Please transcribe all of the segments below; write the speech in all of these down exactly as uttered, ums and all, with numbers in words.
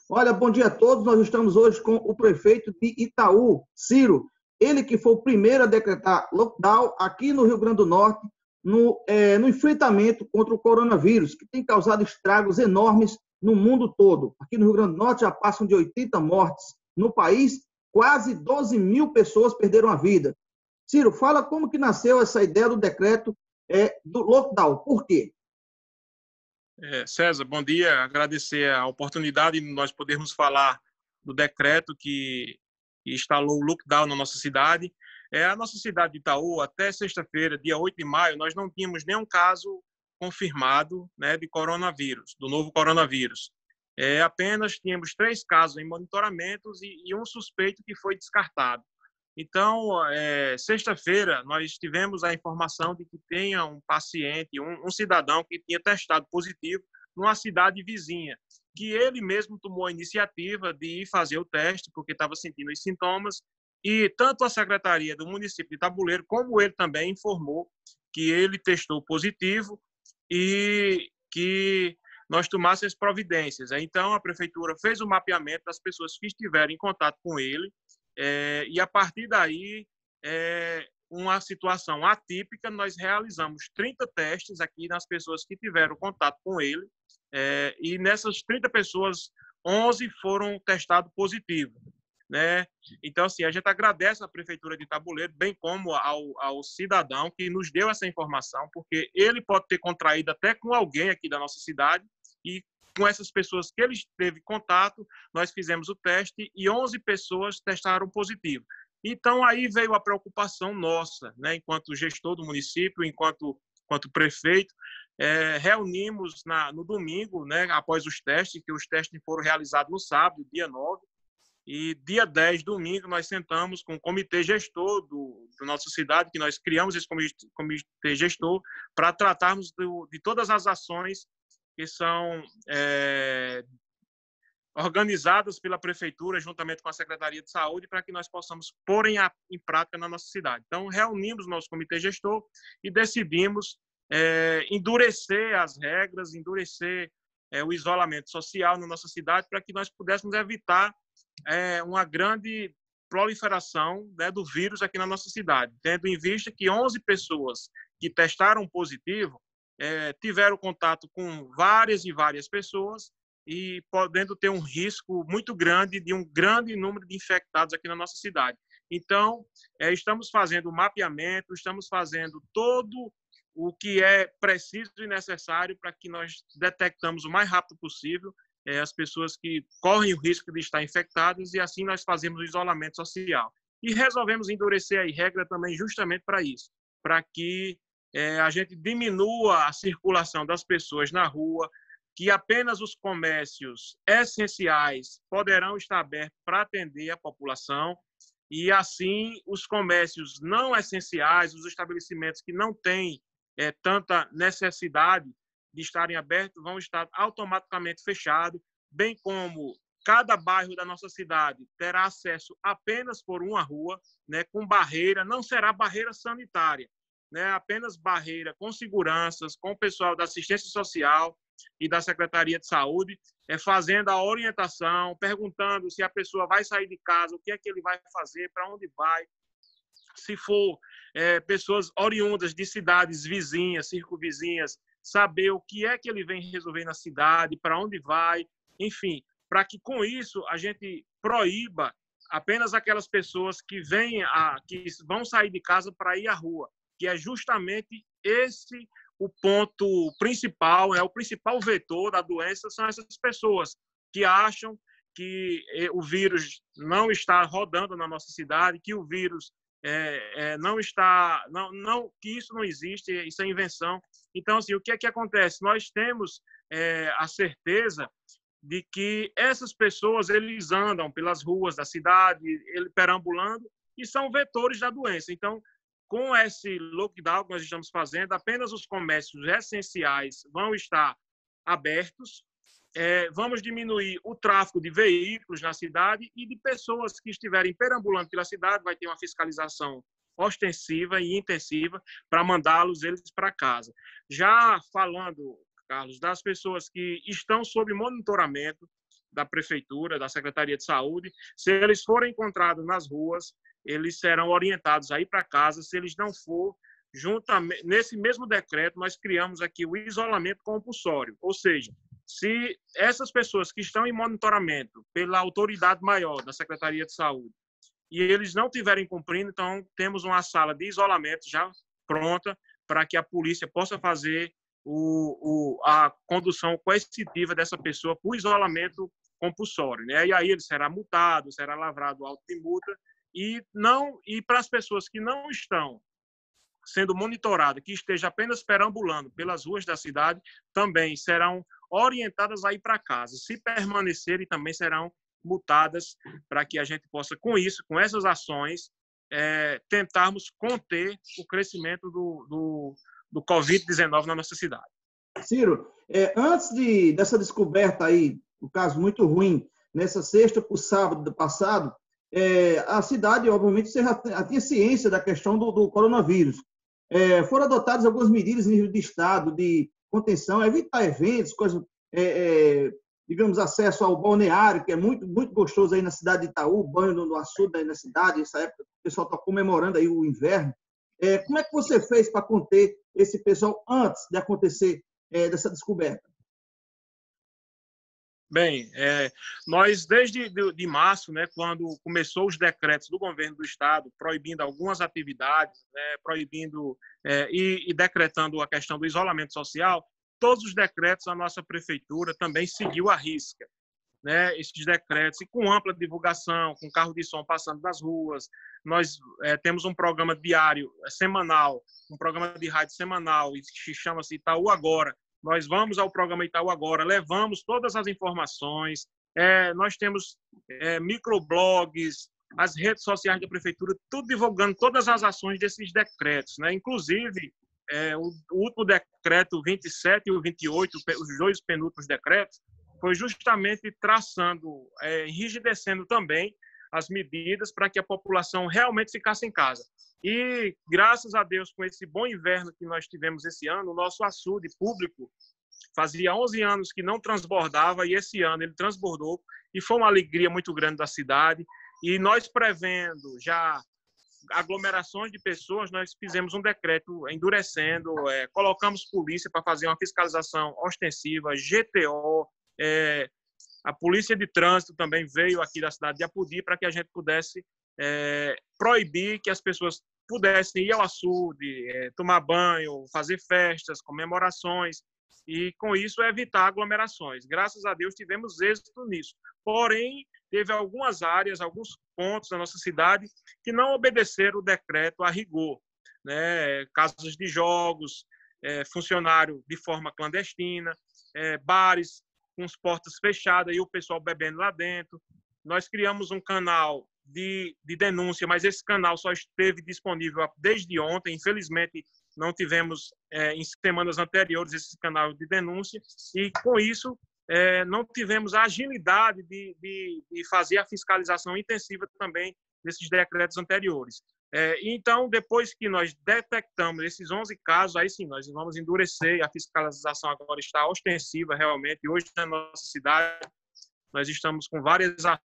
Olha, bom dia a todos. Nós estamos hoje com o prefeito de Itaú, Ciro. Ele que foi o primeiro a decretar lockdown aqui no Rio Grande do Norte, no, é, no enfrentamento contra o coronavírus, que tem causado estragos enormes no mundo todo. Aqui no Rio Grande do Norte já passam de oitenta mortes. No país, quase doze mil pessoas perderam a vida. Ciro, fala como que nasceu essa ideia do decreto é, do lockdown. Por quê? É, César, bom dia. Agradecer a oportunidade de nós podermos falar do decreto que, que instalou o lockdown na nossa cidade. É, a nossa cidade de Itaú, até sexta-feira, dia oito de maio, nós não tínhamos nenhum caso confirmado, né, de coronavírus, do novo coronavírus. É, apenas tínhamos três casos em monitoramentos e, e um suspeito que foi descartado. Então, é, sexta-feira, nós tivemos a informação de que tenha um paciente, um, um cidadão que tinha testado positivo numa cidade vizinha, que ele mesmo tomou a iniciativa de ir fazer o teste, porque estava sentindo os sintomas, e tanto a Secretaria do município de Tabuleiro, como ele também informou que ele testou positivo e que nós tomássemos providências. Então, a Prefeitura fez o mapeamento das pessoas que estiveram em contato com ele, É, e a partir daí, é, uma situação atípica, nós realizamos trinta testes aqui nas pessoas que tiveram contato com ele, é, e nessas trinta pessoas, onze foram testados positivos, né? Então, assim, a gente agradece à Prefeitura de Tabuleiro, bem como ao, ao cidadão que nos deu essa informação, porque ele pode ter contraído até com alguém aqui da nossa cidade, e com essas pessoas que ele teve contato, nós fizemos o teste e onze pessoas testaram positivo. Então, aí veio a preocupação nossa, né, enquanto gestor do município, enquanto, enquanto prefeito, é, reunimos na, no domingo, né, após os testes, que os testes foram realizados no sábado, dia nove, e dia dez, domingo, nós sentamos com o comitê gestor do, da nossa cidade, que nós criamos esse comitê, comitê gestor, para tratarmos do, de todas as ações que são é, organizadas pela Prefeitura, juntamente com a Secretaria de Saúde, para que nós possamos pôr em, a, em prática na nossa cidade. Então, reunimos o nosso comitê gestor e decidimos é, endurecer as regras, endurecer é, o isolamento social na nossa cidade, para que nós pudéssemos evitar é, uma grande proliferação, né, do vírus aqui na nossa cidade, tendo em vista que onze pessoas que testaram positivo É, tiveram contato com várias e várias pessoas e podendo ter um risco muito grande de um grande número de infectados aqui na nossa cidade. Então, é, estamos fazendo o mapeamento, estamos fazendo todo o que é preciso e necessário para que nós detectamos o mais rápido possível é, as pessoas que correm o risco de estar infectadas e assim nós fazemos o isolamento social. E resolvemos endurecer a regra também justamente para isso, para que É, a gente diminua a circulação das pessoas na rua, que apenas os comércios essenciais poderão estar abertos para atender a população e, assim, os comércios não essenciais, os estabelecimentos que não têm é, tanta necessidade de estarem abertos, vão estar automaticamente fechados, bem como cada bairro da nossa cidade terá acesso apenas por uma rua, né, com barreira, não será barreira sanitária, né, apenas barreira com seguranças, com o pessoal da assistência social e da Secretaria de Saúde, é, fazendo a orientação, perguntando se a pessoa vai sair de casa, o que é que ele vai fazer, para onde vai. Se for é, pessoas oriundas de cidades vizinhas, circunvizinhas, saber o que é que ele vem resolver na cidade, para onde vai, enfim, para que com isso a gente proíba apenas aquelas pessoas que, vêm a, que vão sair de casa para ir à rua, que é justamente esse o ponto principal, é o principal vetor da doença, são essas pessoas que acham que o vírus não está rodando na nossa cidade, que o vírus é, é, não está, não, não, que isso não existe, isso é invenção. Então, assim, o que é que acontece? Nós temos é, a certeza de que essas pessoas, eles andam pelas ruas da cidade, ele perambulando, e são vetores da doença. Então, com esse lockdown que nós estamos fazendo, apenas os comércios essenciais vão estar abertos, é, vamos diminuir o tráfego de veículos na cidade e de pessoas que estiverem perambulando pela cidade, vai ter uma fiscalização ostensiva e intensiva para mandá-los eles para casa. Já falando, Carlos, das pessoas que estão sob monitoramento, da prefeitura, da Secretaria de Saúde. Se eles forem encontrados nas ruas, eles serão orientados a ir para casa. Se eles não for, juntamente, nesse mesmo decreto, nós criamos aqui o isolamento compulsório. Ou seja, se essas pessoas que estão em monitoramento pela autoridade maior da Secretaria de Saúde e eles não estiverem cumprindo, então temos uma sala de isolamento já pronta para que a polícia possa fazer o, o, a condução coercitiva dessa pessoa para o isolamento compulsório, né? E aí ele será multado, será lavrado auto de multa, e, não, e para as pessoas que não estão sendo monitoradas, que estejam apenas perambulando pelas ruas da cidade, também serão orientadas a ir para casa. Se permanecerem, também serão multadas, para que a gente possa, com isso, com essas ações, é, tentarmos conter o crescimento do, do, do covid dezenove na nossa cidade. Ciro, é, antes de, dessa descoberta aí, um caso muito ruim, nessa sexta para o sábado do passado, é, a cidade, obviamente, já tinha ciência da questão do, do coronavírus. É, foram adotadas algumas medidas em nível de estado, de contenção, evitar eventos, coisas, é, é, digamos, acesso ao balneário, que é muito, muito gostoso aí na cidade de Itaú, banho no, no açude aí na cidade, essa época o pessoal está comemorando aí o inverno. É, como é que você fez para conter esse pessoal antes de acontecer é, dessa descoberta? Bem, é, nós desde de, de março, né, quando começou os decretos do governo do estado proibindo algumas atividades, né, proibindo é, e, e decretando a questão do isolamento social, todos os decretos a nossa prefeitura também seguiu à risca, né, esses decretos, e com ampla divulgação, com carro de som passando nas ruas. Nós é, temos um programa diário, semanal, um programa de rádio semanal, que chama-se Itaú Agora. Nós vamos ao programa Itaú Agora, levamos todas as informações, é, nós temos é, microblogs, as redes sociais da prefeitura, tudo divulgando todas as ações desses decretos, né? Inclusive, é, o, o último decreto vinte e sete e o vinte e oito, os dois penúltimos decretos, foi justamente traçando, é, enrijecendo também as medidas para que a população realmente ficasse em casa. E, graças a Deus, com esse bom inverno que nós tivemos esse ano, o nosso açude público fazia onze anos que não transbordava, e esse ano ele transbordou, e foi uma alegria muito grande da cidade. E nós, prevendo já aglomerações de pessoas, nós fizemos um decreto endurecendo, é, colocamos polícia para fazer uma fiscalização ostensiva, G T O, é, a polícia de trânsito também veio aqui da cidade de Apodi para que a gente pudesse é, proibir que as pessoas pudessem ir ao açude, é, tomar banho, fazer festas, comemorações, e com isso evitar aglomerações. Graças a Deus tivemos êxito nisso. Porém, teve algumas áreas, alguns pontos da nossa cidade que não obedeceram o decreto a rigor, né? Casas de jogos, é, funcionário de forma clandestina, é, bares com as portas fechadas e o pessoal bebendo lá dentro. Nós criamos um canal de, de denúncia, mas esse canal só esteve disponível desde ontem. Infelizmente, não tivemos, é, em semanas anteriores, esse canal de denúncia, e com isso é, não tivemos a agilidade de, de, de fazer a fiscalização intensiva também desses decretos anteriores. É, então, depois que nós detectamos esses onze casos, aí sim, nós vamos endurecer, a fiscalização agora está ostensiva realmente. Hoje, na nossa cidade, nós estamos com várias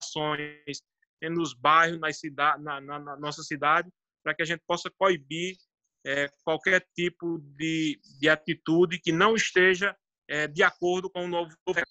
ações nos bairros, nas cidade, na, na, na nossa cidade, para que a gente possa coibir é, qualquer tipo de, de atitude que não esteja é, de acordo com o novo governo.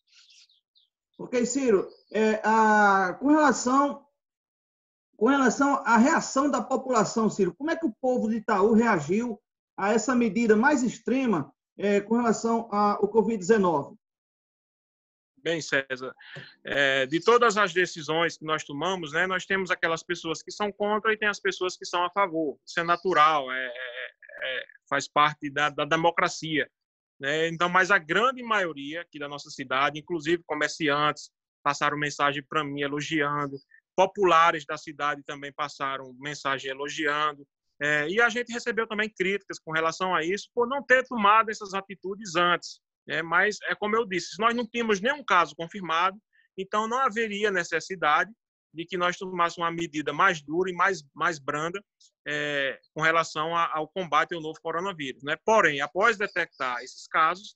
Ok, Ciro. É, a, com relação... Com relação à reação da população, Ciro, como é que o povo de Itaú reagiu a essa medida mais extrema é, com relação ao covid dezenove? Bem, César, é, de todas as decisões que nós tomamos, né, nós temos aquelas pessoas que são contra e tem as pessoas que são a favor. Isso é natural, é, é, faz parte da, da democracia, né? Então, mas a grande maioria aqui da nossa cidade, inclusive comerciantes, passaram mensagem para mim elogiando, populares da cidade também passaram mensagem elogiando, é, e a gente recebeu também críticas com relação a isso por não ter tomado essas atitudes antes. É, mas, é como eu disse, nós não tínhamos nenhum caso confirmado, então não haveria necessidade de que nós tomássemos uma medida mais dura e mais, mais branda é, com relação a, ao combate ao novo coronavírus, né? Porém, após detectar esses casos,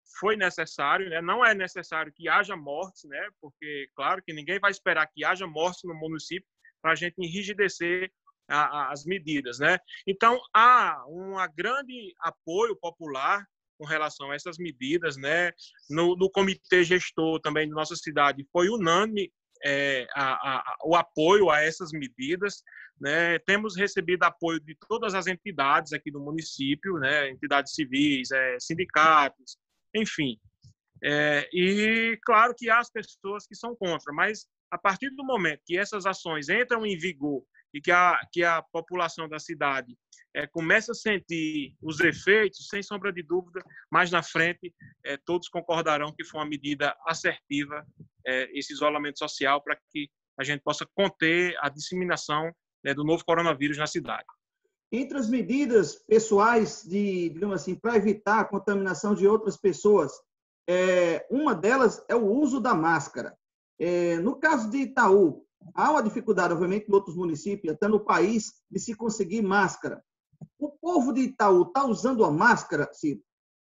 foi necessário, né? Não é necessário que haja mortes, né? Porque, claro, que ninguém vai esperar que haja mortes no município para a gente enrijecer a, a, as medidas, né? Então, há um grande apoio popular com relação a essas medidas, né? No, no comitê gestor também de nossa cidade foi unânime é, a, a, o apoio a essas medidas, né? Temos recebido apoio de todas as entidades aqui do município, né? Entidades civis, é, sindicatos, enfim. É, e claro que há as pessoas que são contra, mas a partir do momento que essas ações entram em vigor e que a, que a população da cidade é, começa a sentir os efeitos, sem sombra de dúvida, mais na frente é, todos concordarão que foi uma medida assertiva é, esse isolamento social para que a gente possa conter a disseminação né, do novo coronavírus na cidade. Entre as medidas pessoais de, digamos assim, para evitar a contaminação de outras pessoas, é, uma delas é o uso da máscara. É, no caso de Itaú, há uma dificuldade, obviamente, em outros municípios, até no país, de se conseguir máscara. O povo de Itaú está usando a máscara, Ciro?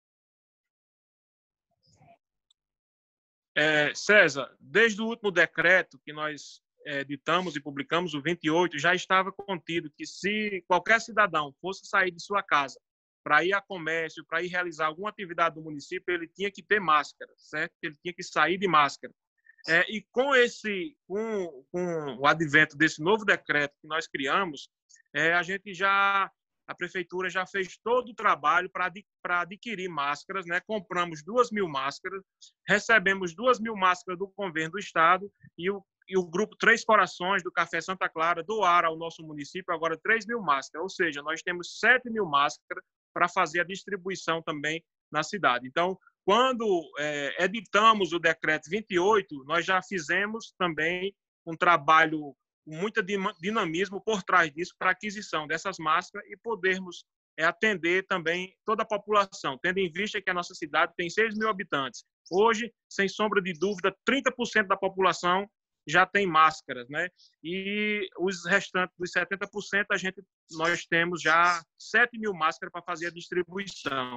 É, César, desde o último decreto que nós é, editamos e publicamos, o vinte e oito, já estava contido que se qualquer cidadão fosse sair de sua casa para ir a comércio, para ir realizar alguma atividade do município, ele tinha que ter máscara, certo? Ele tinha que sair de máscara. É, e com esse, com, com o advento desse novo decreto que nós criamos, é, a gente já, a prefeitura já fez todo o trabalho para adquirir máscaras, né? Compramos duas mil máscaras, recebemos duas mil máscaras do governo do estado e o, e o grupo Três Corações do Café Santa Clara doaram ao nosso município agora três mil máscaras, ou seja, nós temos sete mil máscaras para fazer a distribuição também na cidade. Então, quando é, editamos o decreto vinte e oito, nós já fizemos também um trabalho com muito dinamismo por trás disso para a aquisição dessas máscaras e podermos é, atender também toda a população, tendo em vista que a nossa cidade tem seis mil habitantes. Hoje, sem sombra de dúvida, trinta por cento da população já tem máscaras, né? E os restantes dos setenta por cento, a gente, nós temos já sete mil máscaras para fazer a distribuição.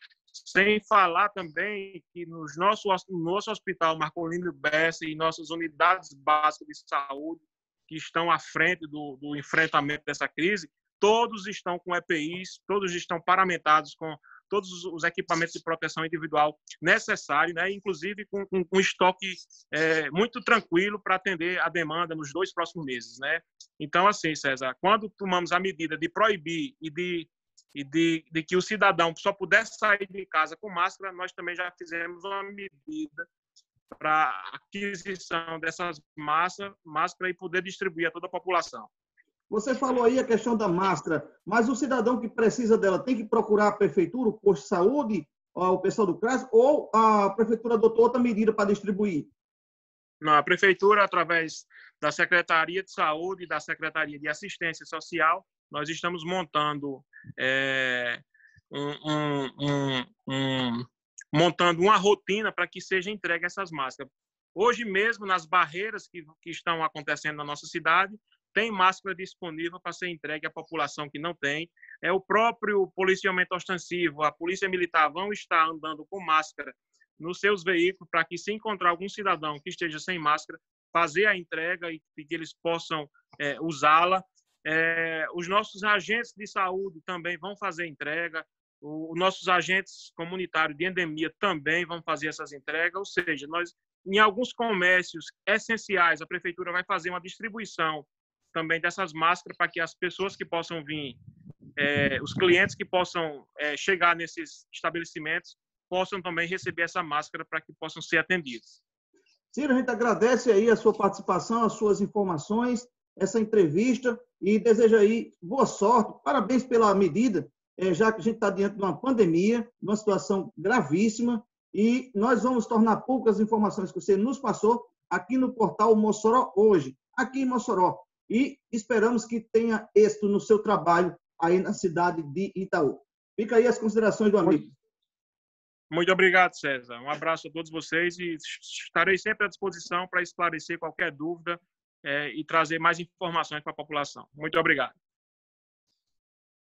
Sem falar também que nos nosso, no nosso hospital Marcolino Bessa e nossas unidades básicas de saúde, que estão à frente do, do enfrentamento dessa crise, todos estão com E P Is, todos estão paramentados com todos os equipamentos de proteção individual necessários, né? Inclusive com, com, com estoque é, muito tranquilo para atender a demanda nos dois próximos meses, né? Então, assim, César, quando tomamos a medida de proibir e de e de, de que o cidadão só pudesse sair de casa com máscara, nós também já fizemos uma medida para aquisição dessas máscaras máscara e poder distribuir a toda a população. Você falou aí a questão da máscara, mas o cidadão que precisa dela tem que procurar a prefeitura, o posto de saúde, o pessoal do CRAS, ou a prefeitura adotou outra medida para distribuir? Não, a prefeitura, através da Secretaria de Saúde e da Secretaria de Assistência Social, nós estamos montando é, um, um, um, um, montando uma rotina para que seja entregue essas máscaras. Hoje mesmo, nas barreiras que, que estão acontecendo na nossa cidade, tem máscara disponível para ser entregue à população que não tem. É o próprio policiamento ostensivo, a polícia militar vão estar andando com máscara nos seus veículos para que, se encontrar algum cidadão que esteja sem máscara, fazer a entrega e que eles possam é, usá-la. É, os nossos agentes de saúde também vão fazer entrega, os nossos agentes comunitários de endemia também vão fazer essas entregas, ou seja, nós, em alguns comércios essenciais, a prefeitura vai fazer uma distribuição também dessas máscaras para que as pessoas que possam vir, é, os clientes que possam é, chegar nesses estabelecimentos, possam também receber essa máscara para que possam ser atendidos. Ciro, a gente agradece aí a sua participação, as suas informações, essa entrevista e deseja aí boa sorte, parabéns pela medida, já que a gente está diante de uma pandemia, uma situação gravíssima, e nós vamos tornar públicas as informações que você nos passou aqui no portal Mossoró Hoje, aqui em Mossoró, e esperamos que tenha êxito no seu trabalho aí na cidade de Itaú. Fica aí as considerações do amigo. Muito obrigado, César. Um abraço a todos vocês e estarei sempre à disposição para esclarecer qualquer dúvida é, e trazer mais informações para a população. Muito obrigado.